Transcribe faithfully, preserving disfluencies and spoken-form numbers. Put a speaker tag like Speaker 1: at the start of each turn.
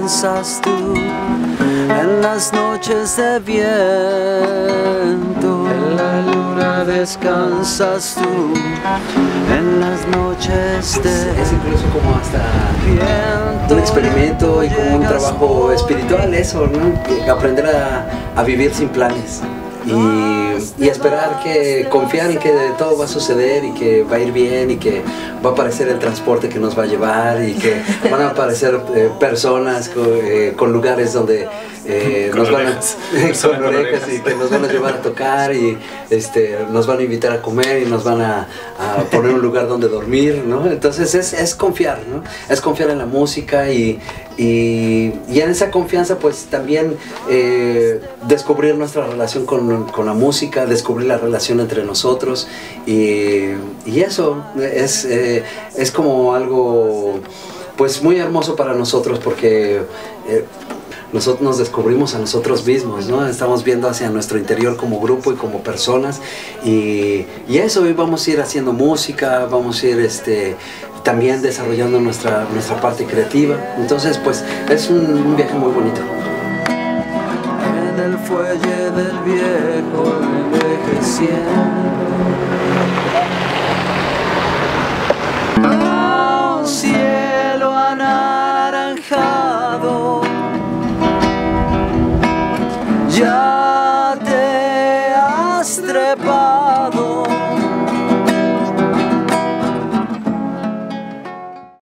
Speaker 1: descansas tú, en las noches de viento, en la luna descansas tú, en las noches de
Speaker 2: es, es incluso como hasta
Speaker 1: viento,
Speaker 2: un experimento y como un trabajo espiritual eso, ¿no? Aprender a, a vivir sin planes. Y, y esperar que, confiar en que todo va a suceder y que va a ir bien y que va a aparecer el transporte que nos va a llevar y que van a aparecer eh, personas con, eh, con lugares donde eh, nos van a, con orejas y que nos van a llevar a tocar y este, nos van a invitar a comer y nos van a, a poner un lugar donde dormir, ¿no? Entonces es, es confiar, ¿no? Es confiar en la música y, y, y en esa confianza pues también eh, descubrir nuestra relación con, con la música, descubrir la relación entre nosotros y, y eso es, eh, es como algo pues muy hermoso para nosotros porque eh, nosotros nos descubrimos a nosotros mismos, ¿no? Estamos viendo hacia nuestro interior como grupo y como personas y, y eso, hoy vamos a ir haciendo música, vamos a ir este, también desarrollando nuestra, nuestra parte creativa, entonces pues es un, un viaje muy bonito.
Speaker 1: En el fuelle del viejo envejeciendo,